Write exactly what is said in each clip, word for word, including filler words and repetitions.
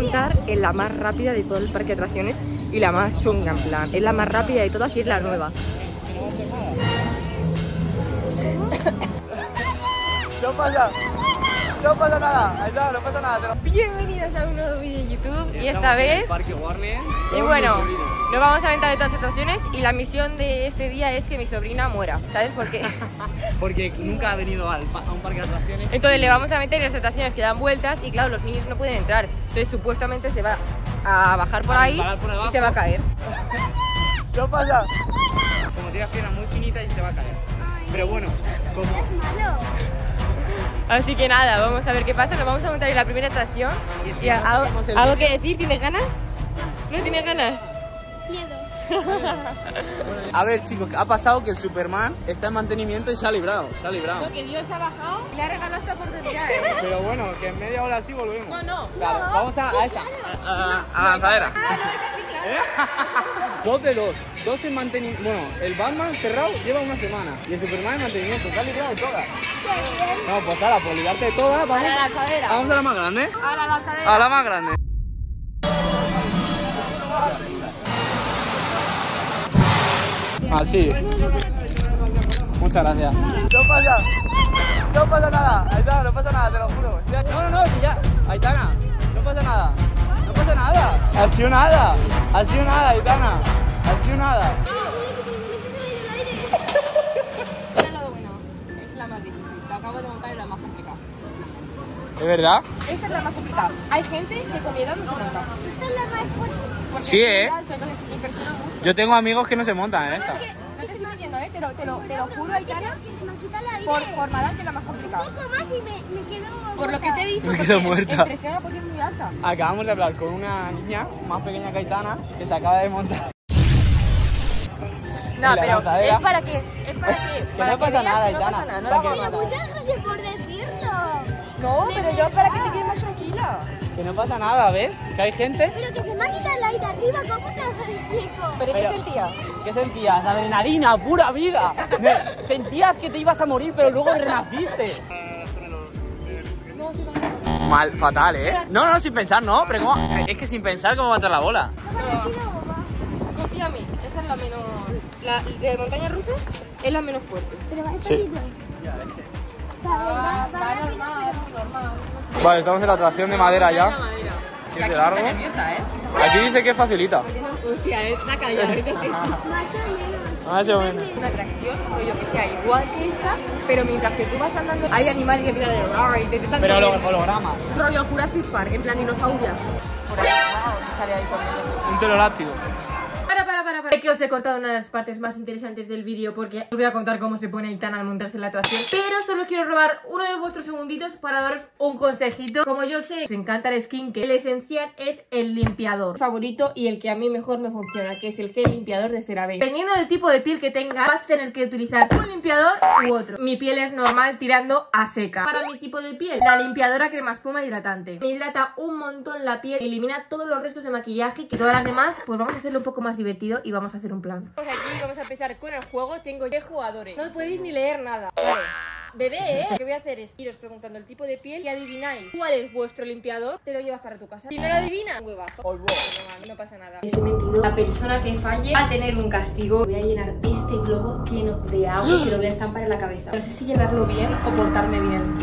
montar en la más rápida de todo el parque de atracciones y la más chunga, en plan. Es la más rápida de todas y es la nueva. No pasa, no pasa nada, ahí está, no pasa nada. Bienvenidos a un nuevo vídeo en YouTube y, y esta vez vez... en el Parque Warner. Y bueno, nos vamos a aventar de todas las atracciones y la misión de este día es que mi sobrina muera, ¿sabes por qué? Porque nunca ha venido al, a un parque de atracciones. Entonces le vamos a meter en las atracciones que dan vueltas y claro, los niños no pueden entrar. Entonces supuestamente se va a bajar por ahí por y se va a caer. No pasa. Como tiene las piernas muy finitas y se va a caer. Pero bueno, como... Es malo. Así que nada, vamos a ver qué pasa. Nos vamos a montar en la primera atracción. Y si y no algo, hacemos el ¿algo vídeo- que decir? ¿Tienes ganas? ¿No tienes ganas? Miedo. A ver, chicos, ha pasado que el Superman está en mantenimiento y se ha librado, se ha librado. Que Dios ha bajado y le ha regalado esta oportunidad, ¿eh? Pero bueno, que en media hora así volvemos. No, no. Claro, vamos a, a esa. A, a la lanzadera. Dos de dos. Dos en mantenimiento. Bueno, el Batman cerrado lleva una semana. Y el Superman en mantenimiento. Te has librado de todas. No, pues ahora, por librarte de todas, vamos A la lanzadera. Vamos a la más grande. A la lanzadera. A la más grande. Así. Muchas gracias. No pasa. No pasa nada. Aitana, no pasa nada, te lo juro. No, no, no, si ya. Aitana, no pasa nada. No pasa nada. Ha sido nada. Ha sido nada, Aitana. Ha sido nada. Mira el lado bueno. Es la más difícil. Lo acabo de montar en la más complicada. ¿Es verdad? Esta es la más complicada. Hay gente que con mi edad no se monta. Esta es la más fuerte. Porque Sí, es muy ¿eh? alto, entonces impresiona mucho. Yo tengo amigos que no se montan en esta. No te estoy mintiendo, ¿eh? Te lo, te lo, te lo juro, Aitana. Que se me quita el aire. Por, por nada que es la más Un complicada. poco más y me, me quedo Por lo que te he dicho, Me porque quedo muerta. impresiona porque es muy alta. Acabamos de hablar con una niña más pequeña que Aitana que se acaba de montar. No, la pero lanzadera. es para qué, es para qué. Que Para no pasa veas nada, que no Aitana. pasa nada, no Para la que- vamos a Pero matar. muchas gracias por decirlo. No, pero yo para que te quedes más tranquila. Que no pasa nada, ¿ves? Que hay gente. Pero que se me ha quitado el aire arriba, ¿cómo te lo explico? Pero ¿qué Pero- sentía? ¿Qué sentías? Adrenalina, pura vida. Me- Sentías que te ibas a morir, pero luego renaciste. Mal, fatal, ¿eh? No, no, sin pensar, no. Pero ¿cómo? Es que sin pensar, ¿cómo va a entrar la bola? Confía en mí, esta es la menos... La de montaña rusa es la menos fuerte. Pero va Sí. despacito. O sea, va, va rápido, normal. Vale, estamos en la atracción de madera ya. madera. Sí, Y aquí de largo. está nerviosa, ¿eh? Aquí dice que facilita. Hostia, está callada ahorita. más o menos. Más o menos. Una atracción, rollo que sea igual que esta, pero mientras que tú vas andando hay animales que empiezan de rar y te intentan Pero comer. holo- hologramas. Rollo Jurassic Park, en plan dinosaurios. Por ahí, wow, sale ahí corriendo. Un pterodáctilo. Para, para, para, para. Que os he cortado una de las partes más interesantes del vídeo porque os voy a contar cómo se pone Aitana al montarse en la atracción. Pero solo quiero robar uno de vuestros segunditos para daros un consejito. Como yo sé, os encanta el skincare, el esencial es el limpiador favorito y el que a mí mejor me funciona, que es el gel limpiador de CeraVe. Dependiendo del tipo de piel que tengas, vas a tener que utilizar un limpiador u otro. Mi piel es normal tirando a seca. Para mi tipo de piel, la limpiadora crema espuma hidratante. Me hidrata un montón la piel, elimina todos los restos de maquillaje y todas las demás, pues vamos a hacerlo un poco más divertido y vamos a hacer un plan. Vamos aquí, vamos a empezar con el juego. Tengo diez jugadores. No podéis ni leer nada. Vale. Bebé, ¿eh? Lo que voy a hacer es iros preguntando el tipo de piel y adivináis cuál es vuestro limpiador, te lo llevas para tu casa. Si no lo adivinas, huevazo. No, no pasa nada. Ese mentido. La persona que falle va a tener un castigo. Voy a llenar este globo lleno de agua y te lo voy a estampar en la cabeza. No sé si llenarlo bien o portarme bien.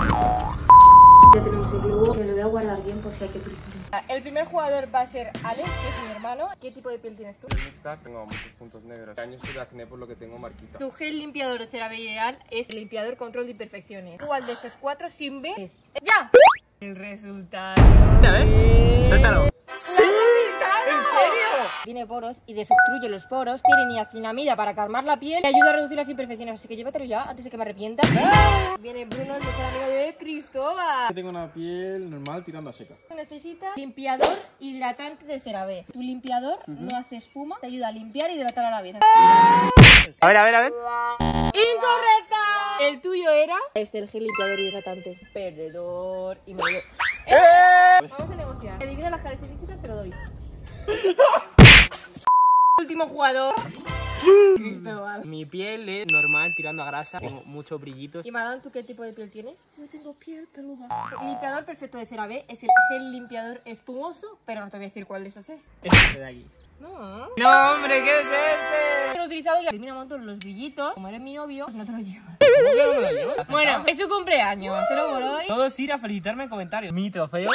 Ya tenemos el globo, me lo voy a guardar bien por si hay que utilizarlo. El primer jugador va a ser Alex, que es mi hermano. ¿Qué tipo de piel tienes tú? Soy mixta, tengo muchos puntos negros. Este año soy de acné por lo que tengo marquita. Tu gel limpiador de CeraVe ideal es el limpiador control de imperfecciones. ¿Cuál de estos cuatro sin B es? ¡Ya! El resultado. A ver, suéltalo. ¡Sí! ¿En serio? Tiene poros y desobstruye los poros. Tiene niacinamida para calmar la piel y ayuda a reducir las imperfecciones. Así que llévatelo ya antes de que me arrepienta. Viene Bruno, el mejor amigo de Cristóbal. Tengo una piel normal tirando a seca. Necesitas limpiador hidratante de CeraVe. Tu limpiador no hace espuma, te ayuda a limpiar y hidratar a la vez. A ver, a ver, a ver. ¡Incorrecta! El tuyo era este, el gel limpiador hidratante. Perdedor. Y me lo... ¡Eh! Vamos a negociar. Adivina las características, te lo doy. Último jugador. Mi piel es normal, tirando a grasa. Tengo muchos brillitos. Y Madame, ¿tú qué tipo de piel tienes? Yo tengo piel peluda. El limpiador perfecto de CeraVe es el gel limpiador espumoso, pero no te voy a decir cuál de esos es. Este de aquí. No. No, hombre, ¿qué es este? Lo he utilizado y termina un montón los brillitos. Como eres mi novio, pues no te lo llevas. ¿Cómo que no me lo llevo? Bueno, es su cumpleaños, solo por hoy. Todos ir a felicitarme en comentarios. Mi trofeo.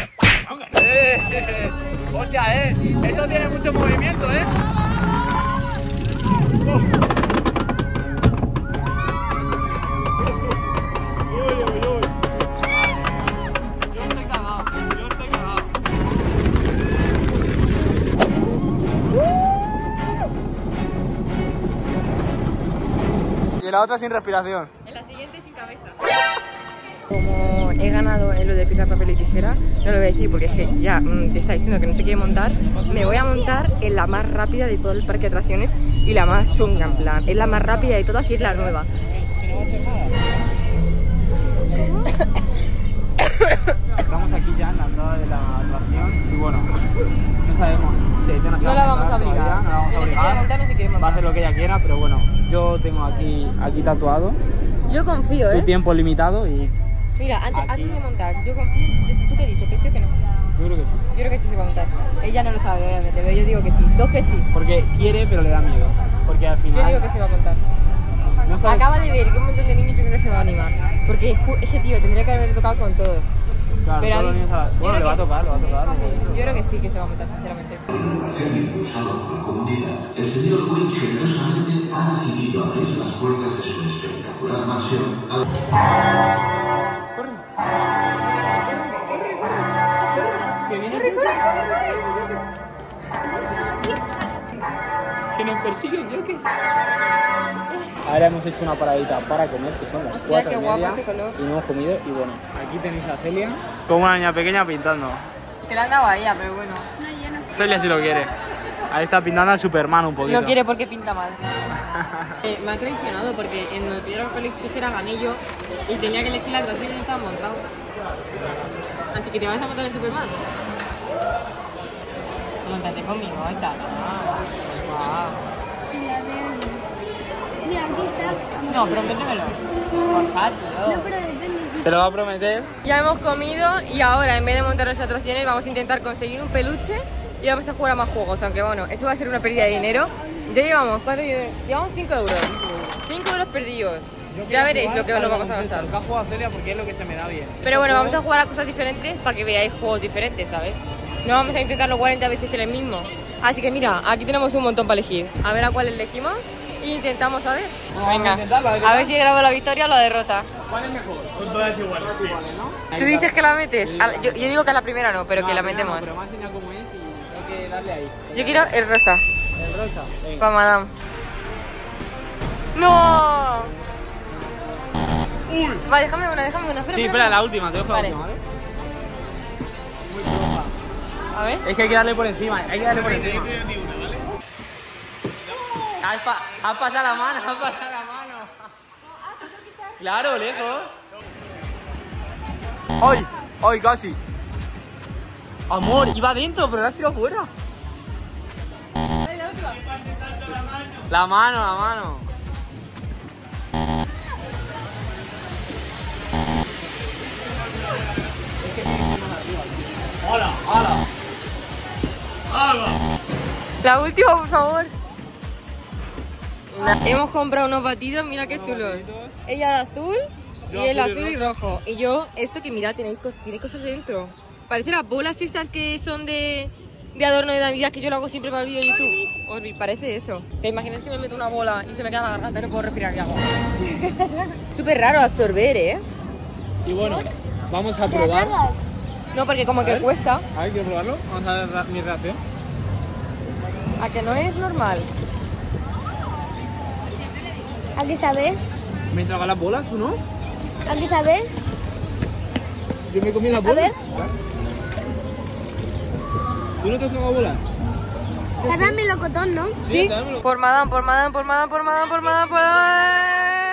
Eh, hostia, eh. Esto tiene mucho movimiento, eh. Uy, uy, uy. Yo estoy cagado. Yo estoy cagado. Y la otra sin respiración. En la siguiente sin cabeza. Como he ganado en lo de picar papel y tijera, no lo voy a decir porque es que ya mmm, te está diciendo que no se quiere montar. Me voy a montar en la más rápida de todo el parque de atracciones y la más chunga, en plan. Es la más rápida de todas y es la nueva. Estamos aquí ya en la entrada de la atracción y bueno, no sabemos si Aitana se No va la a vamos a montar obligar. todavía, no la vamos a Si quiere obligar. montar, no se quiere montar. Va a hacer lo que ella quiera, pero bueno, yo tengo aquí, aquí tatuado Yo confío, tu ¿eh? tiempo limitado y Mira, antes, Aquí. antes de montar, yo confío. Yo- ¿Tú qué dices? ¿Que sí o que no? yo creo que sí. Yo creo que sí se va a montar. Ella no lo sabe, obviamente, pero yo digo que sí. Dos que sí. Porque quiere, pero le da miedo. Porque al Yo final digo que se va a montar. no sabes... Acaba de ver que un montón de niños yo creo que se va a animar. Porque ju- ese tío tendría que haber tocado con todos. Claro, pero todos a los mí- niños a la- yo Bueno, creo le va a que- tocar, le va a tocar. Sí, yo creo que sí que se va a montar, sinceramente. Acción impulsada por la comunidad, el señor Wynn generosamente ha decidido abrir las puertas de su espectacular mansión al... Que viene que nos persiguen, ¿yo qué? Ahora hemos hecho una paradita para comer, que son las Hostia, cuatro qué y guapo media, este color. y no hemos comido, y bueno, aquí tenéis a Celia como una niña pequeña pintando. Se la han dado a ella, pero bueno. No, yo no. Celia si lo quiere. Ahí está pintando a Superman un poquito. No quiere porque pinta mal. eh, me ha traicionado porque en el piedra, papel y tijera gané yo y tenía que elegir la atracción y no estaba montado. Así que te vas a montar en Superman. Móntate conmigo, ahí está. Ah. Sí, la veo. Mira, aquí está. No, prométemelo. Porfa, tío. No, pero depende si... Te lo va a prometer. Ya hemos comido y ahora en vez de montar las atracciones vamos a intentar conseguir un peluche y vamos a jugar a más juegos, aunque bueno, eso va a ser una pérdida de dinero. Ya llevamos, ¿cuánto llevamos? Llevamos cinco euros. cinco euros perdidos. Ya veréis lo que nos vamos a gastar. Cajo a Celia porque es lo que se me da bien. Pero bueno, vamos a jugar a cosas diferentes para que veáis juegos diferentes, ¿sabes? No vamos a intentarlo cuarenta veces en el mismo. Así que mira, aquí tenemos un montón para elegir. A ver a cuál elegimos e intentamos a ver. Vamos a intentarlo, a ver qué a tal. ver si grabo la victoria o la derrota. ¿Cuál es mejor? Son todas iguales. Todas iguales, ¿no? ¿Tú dices que la metes? A la- yo, yo digo que a la primera no, pero No, que la mira, metemos. no, pero me ha enseñado cómo es y tengo que darle ahí. Yo quiero el rosa, El rosa. Venga. para Madame. ¡No! Uy. Vale, déjame una, déjame una. Espera, Sí, espera, espera, la última, te dejo Vale. la última, ¿vale? Muy floja. A ver. Es que hay que darle por encima, hay que darle por encima. Has, pa has pasado la mano, has pasado la mano. Claro, lejos. ¡Ay! ¡Ay, casi! Amor, iba dentro, pero la has tirado fuera. La mano, la mano. ¡Hola! ¡Hola! ¡Hola! La última, por favor. Hemos comprado unos batidos, mira qué chulos. Ella el azul y Yo el azul y azul y rosa. rojo. Y yo, esto que mira, tenéis cos- tiene cosas dentro. Parece las bolas estas que son de, de adorno de Navidad que yo lo hago siempre para el vídeo de YouTube. Orbit, parece eso. ¿Te imaginas que me meto una bola y se me queda la garganta y no puedo respirar y hago? Súper raro absorber, ¿eh? Y bueno, vamos a probar. No, porque como que ver. cuesta. A ver, ¿quiero probarlo? Vamos a ver ra- mi reacción. A que no es normal. ¿A qué sabes? ¿Me trago las bolas, tú no? ¿A qué sabes? Yo me comí las A bolas. ver. ¿Tú no te has tragado bolas? Sabe melocotón, ¿no? ¿Sí? sábemelo. Por Madame, por Madame, por Madame, por Madame, por Madame, por Madame.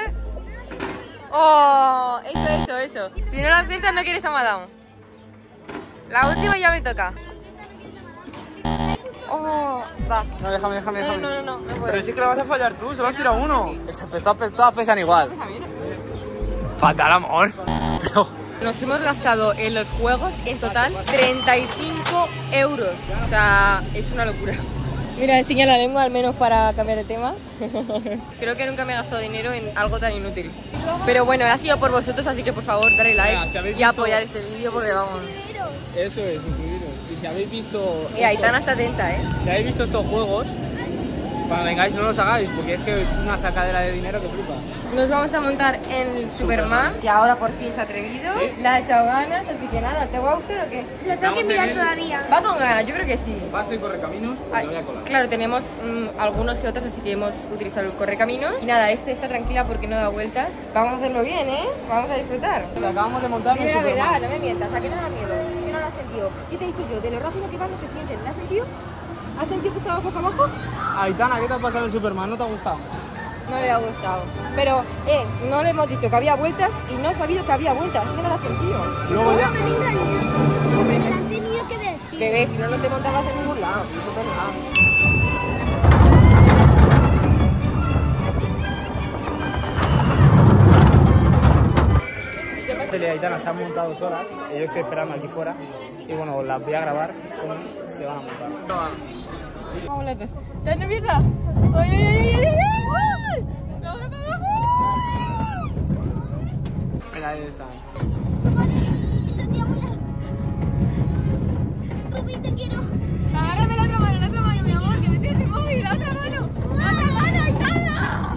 Oh, eso, eso, eso. Si no la aciertas, no quieres a Madame. La última ya me toca. Oh, va. No, déjame, déjame, No, déjame. no, no, no, no puedo. Pero sí que lo vas a fallar tú, solo has tirado uno. Estas todas, todas pesan igual. Fatal, amor. Pero... Nos hemos gastado en los juegos en total treinta y cinco euros. O sea, es una locura. Mira, enseña la lengua al menos para cambiar de tema. Creo que nunca me he gastado dinero en algo tan inútil. Pero bueno, ha sido por vosotros, así que por favor dale like Mira, si habéis y visto- apoyar este vídeo porque vamos. Eso es, suscribiros. Y si habéis visto... Y Aitana está atenta, ¿eh? Si habéis visto estos juegos, cuando vengáis no los hagáis, porque es que es una sacadera de dinero que flipa. Nos vamos a montar en el Superman, que ahora por fin se ha atrevido. Sí. Le ha echado ganas, así que nada, ¿te va a gustar o qué? Lo tengo que Estamos en mirar el- todavía. Va con ganas, yo creo que sí. Paso y correcaminos, porque Ay, voy a colar. claro, tenemos mm, algunos que otros, así que hemos utilizado el correcaminos. Y nada, este está tranquila porque no da vueltas. Vamos a hacerlo bien, ¿eh? Vamos a disfrutar. Nos acabamos de montar un Dime la Superman. verdad, no me mientas, ¿a que no da miedo? ¿Qué no lo has sentido? ¿Qué te he dicho yo? De lo rápido que va no se siente. ¿Lo has sentido? ¿Has sentido que estaba boca abajo? Aitana, ¿qué te ha pasado en el Superman? ¿No te ha gustado? No le ha gustado. Pero, eh, no le hemos dicho que había vueltas y no ha sabido que había vueltas. Es que no lo has sentido. Luego ya... Me han engañado. Me lo han tenido que decir. Que ves, si no, no te montabas en ningún lado. Eso es verdad. Celia y Aitana se han montado solas, y yo estoy esperando aquí fuera. Y bueno, las voy a grabar cómo se van a montar. Vamos las dos. ¿Estás nerviosa? ¡Ay, ay, ay, ay, ay! ¡Ay! ¡Ahora para abajo! Mira, ahí están. Eso te amo ya. Rubí, te quiero. Agárrame la otra mano, la otra mano, mi amor, que me tienes el móvil, la otra mano. ¡La otra mano, Aitana!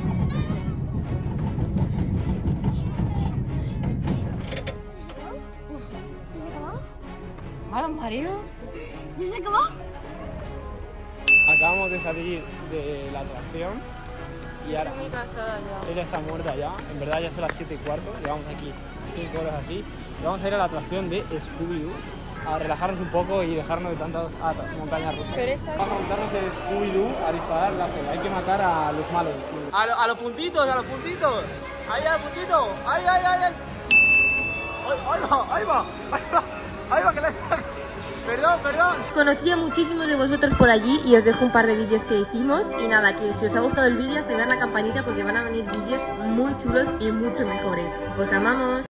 ¿Ya se acabó? Vamos, marido. ¿Ya se acabó? Acabamos de salir de la atracción y ahora Estoy muy cansada ya. ella está muerta ya. En verdad ya son las siete y cuarto, llevamos aquí cinco horas así. Y vamos a ir a la atracción de Scooby-Doo a relajarnos un poco y dejarnos de tantas ata- montañas rusas. Pero esta- Vamos a montarnos en Scooby-Doo a disparar láser. Hay que matar a los malos. A, lo- a los puntitos, a los puntitos. Ahí a los puntitos. Ahí, ahí, ahí, ahí. Ahí, ahí va, ahí va, ahí va, ahí va, que la... Perdón, perdón. Conocí a muchísimos de vosotros por allí y os dejo un par de vídeos que hicimos. Y nada, que si os ha gustado el vídeo, activad la campanita porque van a venir vídeos muy chulos y mucho mejores. ¡Os amamos!